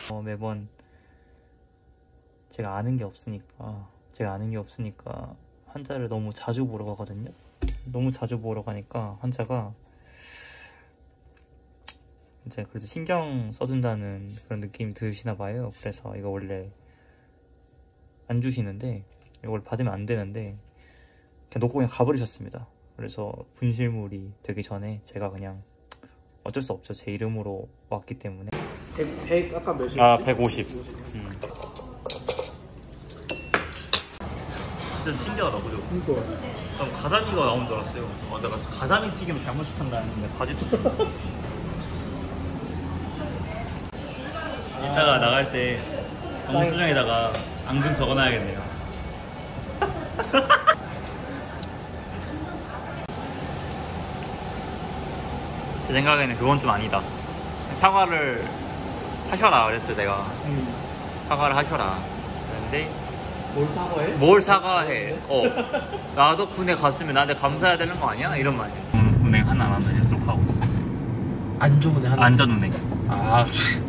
매번 제가 아는 게 없으니까 환자를 너무 자주 보러 가거든요. 너무 자주 보러 가니까 환자가 이제 그래도 신경 써준다는 그런 느낌이 드시나 봐요. 그래서 이거 원래 안 주시는데 이걸 받으면 안 되는데 그냥 놓고 그냥 가버리셨습니다. 그래서 분실물이 되기 전에 제가 그냥 어쩔 수 없죠. 제 이름으로 왔기 때문에. 100 아까 몇이었지? 아, 150. 진짜 신기하다, 그죠? 그니까. 난 가자미가 나온 줄 알았어요. 내가 가자미 튀김을 잘못 시켰나 했는데 바지 튀김. 이따가 나갈 때 영수증에다가 앙금 적어놔야겠네요. 제 생각에는 그건 좀 아니다. 사과를 하셔라 그랬어요. 내가 사과를 하셔라 그랬는데 뭘 사과해? 뭘 사과해. 나도 군에 갔으면 나한테 감사해야 되는 거 아니야? 이런 말이야. 운행 하나 안 하나 녹화하고 있어. 안 좋은 애 하나. 안전운행. 아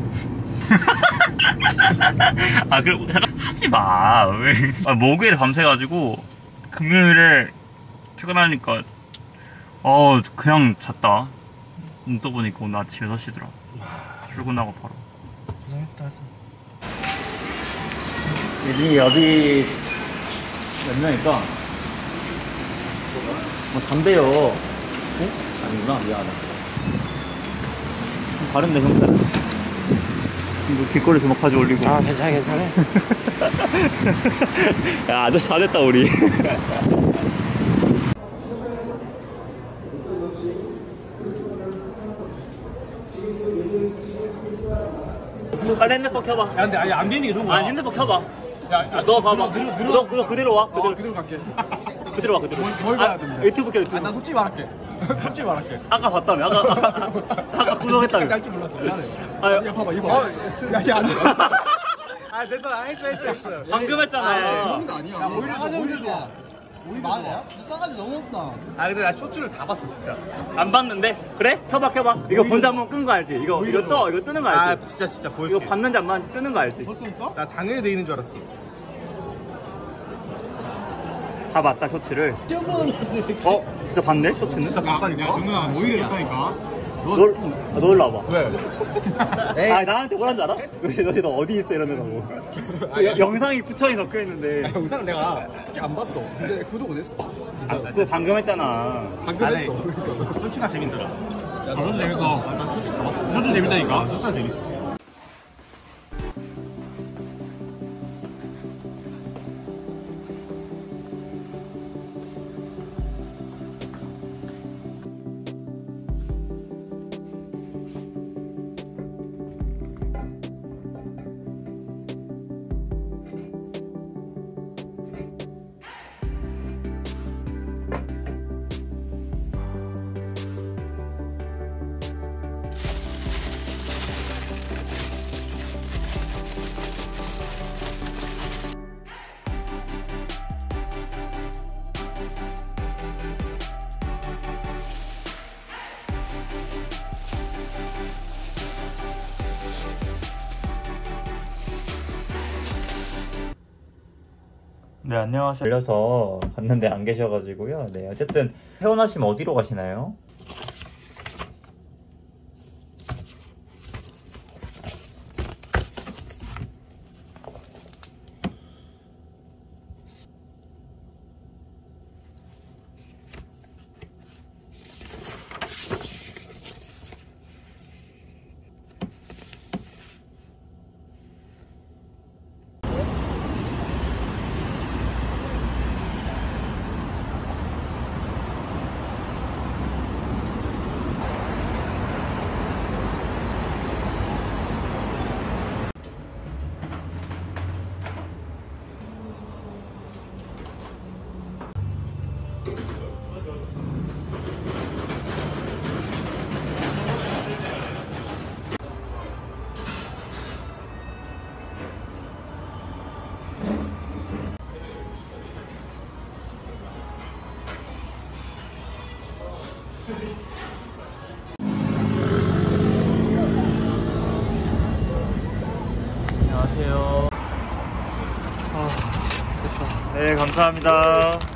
아, 그리고 잠깐 하지 마. 왜? 목요일에 밤새가지고 금요일에 퇴근하니까 그냥 잤다. 눈 떠보니까 오늘 아침 6시더라. 출근하고 바로. 고생했다. 요즘 여비 몇 명일까? 담배요. 아니구나. 미안하다. 다른데 형사는 이거 길거리에서 막 가져 올리고. 아 괜찮아. 야, 아저씨 다 됐다 우리. 빨리 핸드폰 켜봐. 야 근데 아니 안 되는 게 좋은 거야. 아니, 핸드폰 켜봐. 야, 너 봐봐. 너 그대로 와. 그대로 갈게. 그대로 와. 그대로. 뭘 봐야 되는데? 유튜브 켜, 유튜브. 난 솔직히 말할게. 솔직히 말할게. 아까 봤다며. 아까 구독했다며. 짤줄 몰랐어. 미안해. 아, 야 봐봐 이거. 야 안 돼. 아 됐어. 했어. 방금 했잖아. 그런 거 아니야. 야 오히려 우리 말이야? 싸가지 너무 없다. 아 근데 나 쇼츠를 다 봤어 진짜. 안 봤는데? 그래? 켜봐. 이거 본자 한번 끈 거 알지? 이거 뜨는 거 알지? 아 진짜 이거 보여줄게. 봤는지 안 봤는지 뜨는 거 알지? 벌써 있어? 나 당연히 돼 있는 줄 알았어. 다 봤다, 쇼츠를. 처음 보는 거지. 진짜 봤네, 쇼츠는? 진짜 봤다니까. 정근아 오히려 됐다니까. 너 일로 와봐. 왜? 아, 나한테 뭐라는 줄 알아? 너 어디 있어? 이러더라고. 영상이 부천이 적혀 있는데. 영상을 내가 솔직히 안 봤어. 근데 구독은 했어. 그 방금 했잖아. 방금 했어. 쇼츠가 재밌더라. 쇼츠 재밌어. 난 쇼츠 다 봤어. 쇼츠 재밌다니까. 쇼츠가 재밌어. 네, 안녕하세요. 들려서 갔는데 안 계셔가지고요. 네, 어쨌든 퇴원하시면 어디로 가시나요? 네, 감사합니다.